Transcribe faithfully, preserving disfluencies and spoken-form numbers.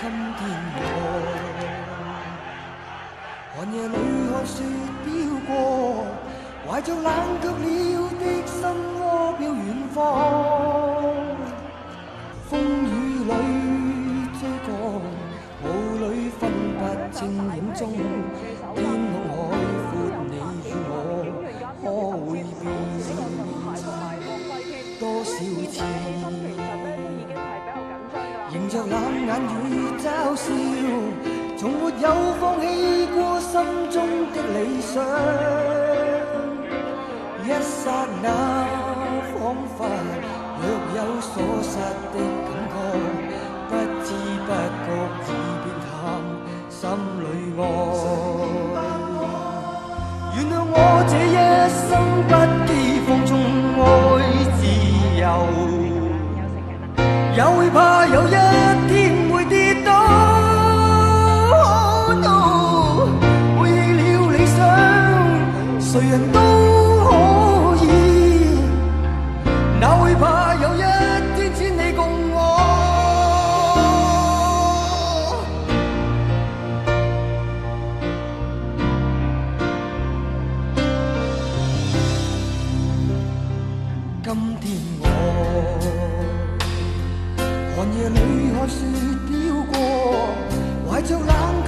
今天我寒夜里看雪飘过，怀着冷却了的心窝飘远方。风雨里遮降，雾里分不清影踪。天空海阔，你与我可会变？多少次迎着冷眼與嘲笑，從沒有放棄過心中的理想。一剎那彷彿若有所失的感覺，不知不覺已變淡心裏愛。原諒我這一生不羈放縱愛自由，也會怕有一天會跌倒。Oh no， 背棄了理想，誰人都可以，哪會怕有一天只你共我。今天我寒夜里看雪飄過，懷着冷